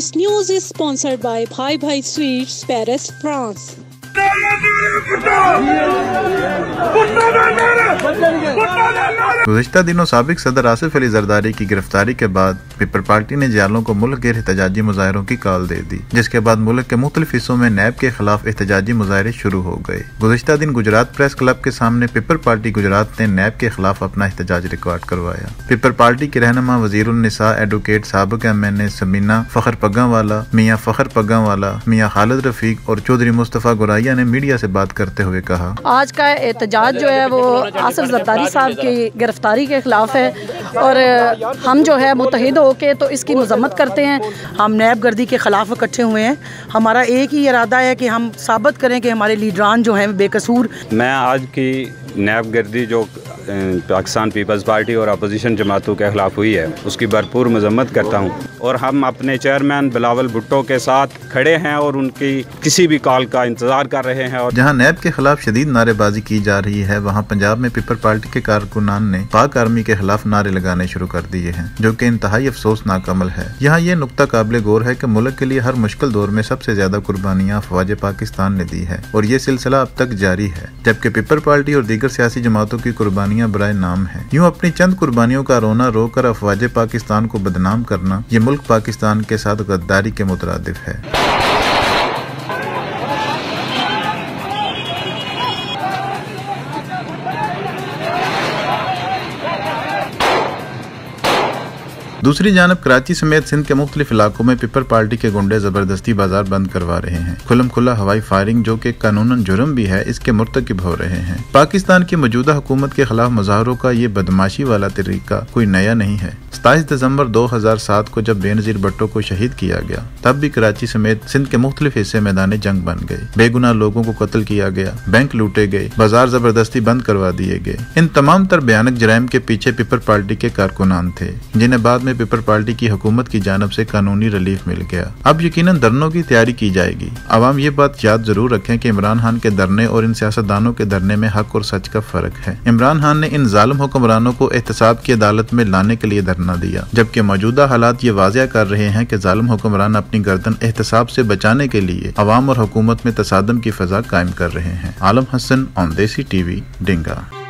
This news is sponsored by Bhai Bhai Sweets, Paris, France. गुज़िश्ता दिनों साबिक सदर आसिफ अली जरदारी की गिरफ्तारी के बाद पीपल पार्टी ने जियालों को मुल्क गिर एहतजाजी मुजाहरों की कॉल दे दी, जिसके बाद मुल्क के मुख्तलिफ हिस्सों में नैब के खिलाफ एहतजाजी मुजाहरे शुरू हो गए। गुज़िश्ता दिन गुजरात प्रेस क्लब के सामने पीपल पार्टी गुजरात ने नैब के खिलाफ अपना एहतजाज रिकॉर्ड करवाया। पीपल पार्टी के रहनुमा वज़ीरुन निसा एडवोकेट साबिक MNA समीना फ़खर पग्गावाला, मियाँ फ़खर पग्गावाला, मियाँ खालिद रफीक और चौधरी मुस्तफ़ा गुराइया ने मीडिया से बात करते हुए कहा, आज का एहतजाज जो है वो आसिफ जरदारी साहब की गिरफ्तारी के खिलाफ है और हम जो है मुत्तहिद होके तो इसकी मजम्मत करते हैं। हम नैब गर्दी के खिलाफ इकट्ठे हुए हैं। हमारा एक ही इरादा है कि हम साबित करें कि हमारे लीडरान जो हैं बेकसूर। मैं आज की नैब गर्दी जो पाकिस्तान पीपल्स पार्टी और अपोजिशन जमातों के खिलाफ हुई है उसकी भरपूर मजम्मत करता हूँ और हम अपने चेयरमैन बिलावल भुट्टो के साथ खड़े हैं और उनकी किसी भी कॉल का इंतजार कर रहे हैं। और जहाँ नैब के खिलाफ शदीद नारेबाजी की जा रही है, वहाँ पंजाब में पीपल पार्टी के कारकुनान ने पाक आर्मी के खिलाफ नारे लगाने शुरू कर दिए हैं, जो कि इंतहाई अफसोसनाक अमल है। यहाँ ये नुक्ता काबिल गौर है कि मुल्क के लिए हर मुश्किल दौर में सबसे ज्यादा कुर्बानियाँ अफवाज पाकिस्तान ने दी है और ये सिलसिला अब तक जारी है, जबकि पीपल पार्टी और दीगर सियासी जमातों की कुर्बानियाँ बराए नाम है। यूँ अपनी चंद कुर्बानियों का रोना रोकर अफवाज पाकिस्तान को बदनाम करना ये मुल्क पाकिस्तान के साथ गद्दारी के मुतरादिफ है। दूसरी जानब कराची समेत सिंध के मुख्तलिफ इलाकों में पीपल पार्टी के गुंडे जबरदस्ती बाजार बंद करवा रहे हैं। खुल्लम खुल्ला हवाई फायरिंग, जो कि कानूनन जुर्म भी है, इसके मुर्तकिब हो रहे हैं। पाकिस्तान की मौजूदा हुकूमत के खिलाफ मुजाहरों का ये बदमाशी वाला तरीका कोई नया नहीं है। 27 दिसंबर 2007 को जब बेनजीर भुट्टो को शहीद किया गया, तब भी कराची समेत सिंध के मुख्तलिफ हिस्से मैदान जंग बन गए। बेगुनाह लोगों को कत्ल किया गया, बैंक लूटे गए, बाजार जबरदस्ती बंद करवा दिए गए। इन तमाम तर भयानक जराइम के पीछे पीपल पार्टी के कारकुनान थे, जिन्हें बाद में पीपल पार्टी की हुकूमत की जानब से कानूनी रिलीफ मिल गया। अब यकीनन धरनों की तैयारी की जाएगी। आवाम ये बात याद जरूर रखें कि इमरान खान के धरने और इन सियासतदानों के धरने में हक और सच का फर्क है। इमरान खान ने इन जालिम हुक्मरानों को एहतसाब की अदालत में लाने के लिए धरना दिया, जबकि मौजूदा हालात ये वाज़िया कर रहे हैं कि जालिम हुक्मरान अपनी गर्दन एहतसाब से बचाने के लिए अवाम और हुकूमत में तसादम की फजा कायम कर रहे हैं। Alam Hasan on Desi TV, डिंगा।